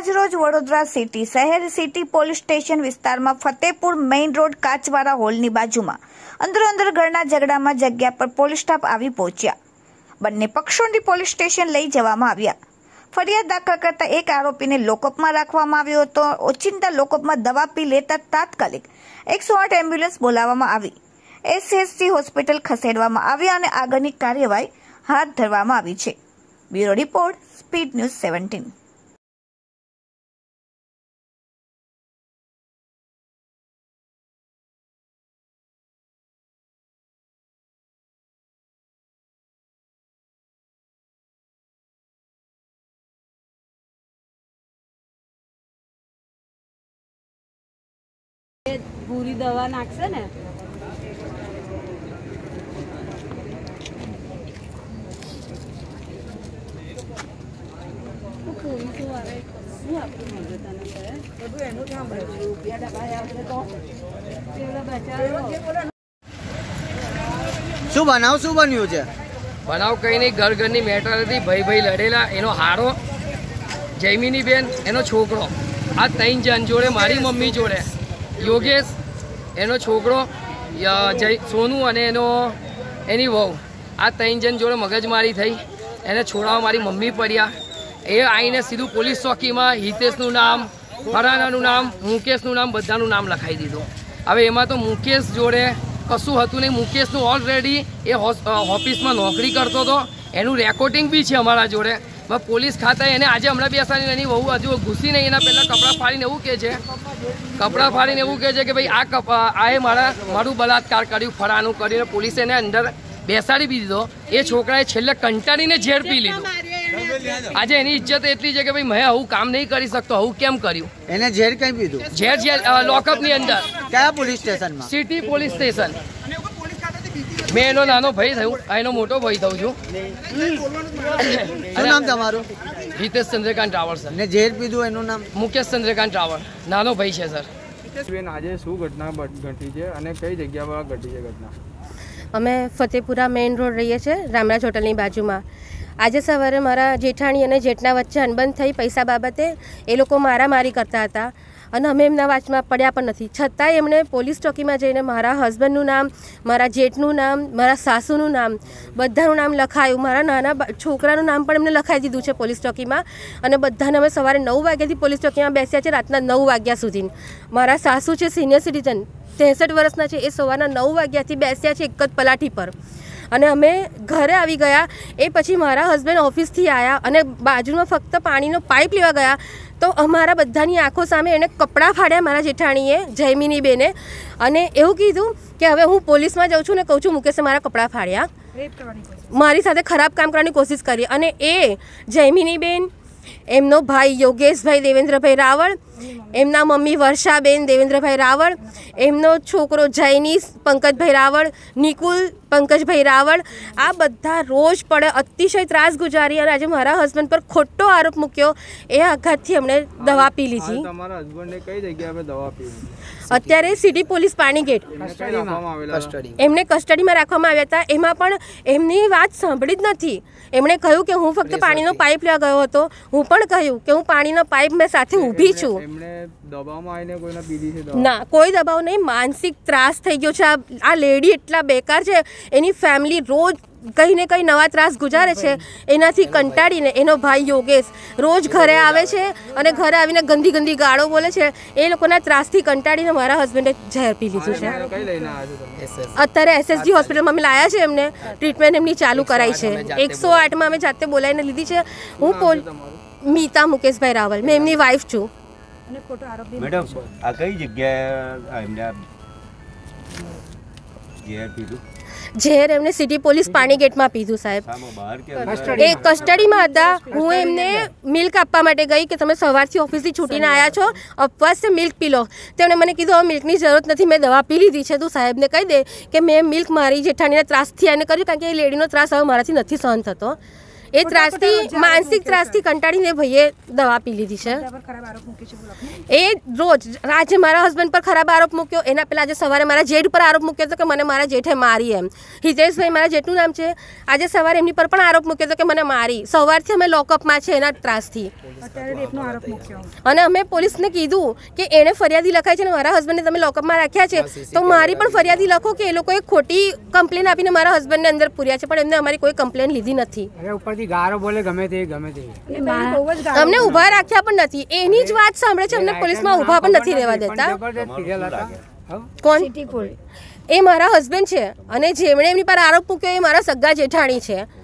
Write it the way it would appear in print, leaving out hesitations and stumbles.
આજરોજ વડોદરા સિટી શહેર city police station વિસ્તારમાં ફતેપુર મેઇન રોડ કાચવાળા હોલની બાજુમાં અંદર ઘરના ઝઘડામાં જગ્યા પર પોલીસ સ્ટાફ આવી પહોંચ્યા. બંને પક્ષોની પોલીસ સ્ટેશન લઈ જવામાં આવ્યા. ફરિયાદ દાખલ કરતા એક આરોપીને લોકઅપમાં રાખવામાં આવ્યો હતો. ઓચિંતા લોકઅપમાં દવા પી લેતા તાત્કાલિક 108 એમ્બ્યુલન્સ બોલાવવામાં આવી, એસએસસી હોસ્પિટલ ખસેડવામાં આવ્યા અને આગળની કાર્યવાહી હાથ ધરવામાં આવી છે. Bureau report, speed news 17. પૂરી દવા નાખશે ને શું બન્યું છે? બનાવ કઈ નહીં, ઘરની મેટર હતી. ભાઈ લડેલા, એનો હારો જયમીની બેન, એનો છોકરો, આ 3 જણ જોડે, મારી મમ્મી જોડે યોગેશ, એનો છોકરો સોનુ અને એની વહુ, આ 3 જણ જોડે મગજમારી થઈ. એને છોડાવવા મારી મમ્મી પડ્યા. એ આવીને સીધું પોલીસ ચોકીમાં હિતેશનું નામ, ફરાનાનું નામ, મુકેશનું નામ, બધાનું નામ લખાઈ દીધું. હવે એમાં તો મુકેશ જોડે કશું હતું નહીં. મુકેશનું ઓલરેડી એ ઓફિસમાં નોકરી કરતો હતો, એનું રેકોર્ડિંગ બી છે અમારા જોડે. પોલીસ ખાતા એને આજે હમણાં બેસાડીને એની વહુ હજુ ઘૂસી નહીં, એના પહેલાં કપડાં ફાડીને એવું કહે છે કે ભાઈ આએ મારું બલાત્કાર કર્યું, ફરાનું કર્યું. પોલીસે એને અંદર બેસાડી બી દીધો. એ છોકરાએ છેલ્લે કંટાળીને ઝેર પી લીધું. આજે એની ઇજ્જત એટલી છે કે ભાઈ મેં આવું કામ નહીં કરી શકતો, આવું કેમ કર્યું? એને ઝેર કઈ પીધું? ઝેર લોકઅપની અંદર. કયા પોલીસ સ્ટેશનમાં? City police station. મેં એનો નાનો ભાઈ થયું, એનો મોટો ભાઈ થયું છું. શું નામ તમારું? હિતેશ ચંદ્રકાંત રાવળ સર. ને ઝેર પીધું એનું નામ? મુકેશ ચંદ્રકાંત રાવળ, નાનો ભાઈ છે સર. આજે શું ઘટના ઘટી છે અને કઈ જગ્યા પર ઘટી છે ઘટના? અમે ફતેપુરા મેઇન રોડ રહીએ છીએ, રામરાજ હોટલની બાજુમાં. આજે સવારે મારા જેઠાણી અને જેઠના વચ્ચે અનબન થઈ પૈસા બાબતે. એ લોકો મારામારી કરતા હતા અને અમે એમના વાંચમાં પડ્યા પણ નથી. છતાંય એમણે પોલીસ ચોકીમાં જઈને મારા હસબન્ડનું નામ, મારા જેઠનું નામ, મારા સાસુનું નામ, બધાનું નામ લખાયું. મારા નાના છોકરાનું નામ પણ એમને લખાઈ દીધું છે પોલીસ ચોકીમાં. અને બધાને અમે સવારે 9 વાગ્યાથી પોલીસ ચોકીમાં બેસ્યા છે, રાતના 9 વાગ્યા સુધી. મારા સાસુ છે સિનિયર સિટીઝન, 63 વર્ષના છે. એ સવારના 9 વાગ્યાથી બેસ્યા છે એક જ પલાઠી પર. અને અમે ઘરે આવી ગયા. એ પછી મારા હસબન્ડ ઓફિસથી આવ્યા અને બાજુમાં ફક્ત પાણીનો પાઇપ લેવા ગયા તો અમારા બધાની આંખો સામે એણે કપડાં ફાડ્યા મારા જેઠાણીએ, જયમીની બેને. અને એવું કીધું કે હવે હું પોલીસમાં જાઉં છું ને કહું છું મુકેશે મારા કપડાં ફાડ્યા, મારી સાથે ખરાબ કામ કરવાની કોશિશ કરી. અને એ જયમીની બેન, એમનો ભાઈ યોગેશભાઈ દેવેન્દ્રભાઈ રાવળ, એમના મમ્મી વર્ષાબેન દેવેન્દ્રભાઈ રાવળ, એમનો છોકરો જયનીશ પંકજભાઈ રાવળ, નિકુલ પંકજભાઈ રાવળ, આ બધા રોજ પડે અતિશય ત્રાસ ગુજારી. અને આજે મારા હસબન્ડ પર ખોટો આરોપ મૂક્યો. એ આઘાતથી એમણે દવા પી લીધી. તમારા હસબન્ડને કઈ જગ્યાએ દવા પી? અત્યારે સિટી પોલીસ પાણીગેટ એમને કસ્ટડીમાં રાખવામાં આવ્યા હતા. એમાં પણ એમની વાત સાંભળી જ નથી. એમણે કહ્યું કે હું ફક્ત પાણીનો પાઇપ લેવા ગયો હતો. હું પણ કહ્યું કે હું પાણીનો પાઇપ મેં સાથે ઊભી છું. ના, કોઈ દબાવ નહીં. માનસિક ત્રાસ થઈ ગયો છે. આ લેડી એટલા બેકાર છે, એની ફેમિલી રોજ કંઈ ને કંઈ નવા ત્રાસ ગુજારે છે. એનાથી કંટાળીને એનો ભાઈ યોગેશ રોજ ઘરે આવે છે અને ઘરે આવીને ગંદી ગાળો બોલે છે. એ લોકોના ત્રાસથી કંટાળીને મારા હસબન્ડે ઝેર પી લીધું છે. અત્યારે એસએસજી હોસ્પિટલમાં અમે લાયા છે. એમને ટ્રીટમેન્ટ એમની ચાલુ કરાઈ છે. 108માં અમે જાતે બોલાવીને લીધી છે. હું મીતા મુકેશભાઈ રાવલ, મેં એમની વાઈફ છું. મેડમ, આ કઈ જગ્યાએ એમને ઝેર પીધું? ઝેર એમને સિટી પોલીસ પાણીગેટમાં પીધું સાહેબ. એ કસ્ટડીમાં હતા. હું એમને મિલ્ક આપવા માટે ગઈ કે તમે સવારથી ઓફિસથી છૂટીને આવ્યા છો, ઉપવાસ છે, મિલ્ક પી લો. તેમણે મને કીધું હવે મિલ્કની જરૂરત નથી, મેં દવા પી લીધી છે. તું સાહેબને કહી દે કે મેં મિલ્ક મારી જેઠાણીના ત્રાસથી આને કર્યું, કારણ કે એ લેડીનો ત્રાસ હવે મારાથી નથી સહન થતો. એ ત્રાસથી માનસિક ત્રાસથી કંટાળીને ભાઈએ દવા પી લીધી છે. એ રોજ આજે મારા હસબન્ડ પર ખરાબ આરોપ મૂક્યો, એના પહેલાં આજે સવારે મારા જેઠ પર આરોપ મૂક્યો હતો કે મને મારા જેઠે મારી એમ. હિતેશભાઈ મારા જેઠનું નામ છે, આજે સવારે એમની પર પણ આરોપ મૂક્યો હતો કે મને મારી. સવારથી અમે લોકઅપમાં છે એના ત્રાસથી. અને અમે પોલીસને કીધું કે એણે ફરિયાદી લખાઈ છે ને મારા હસબન્ડને તમે લોકઅપમાં રાખ્યા છે તો મારી પણ ફરિયાદી લખો કે એ લોકોએ ખોટી કમ્પ્લેન આપીને મારા હસબન્ડને અંદર પૂર્યા છે, પણ એમને અમારી કોઈ કમ્પ્લેન લીધી નથી. ઉપરથી ગારો બોલે ગમે તે અમને ઊભા રાખ્યા પણ નથી. એની જ વાત સાંભળે છે, અમને પોલીસમાં ઊભા પણ નથી રહેવા દેતા. કોણ? એ મારા હસબન્ડ છે અને જેમણે એમની પર આરોપ મૂક્યો એ મારા સગા જેઠાણી છે.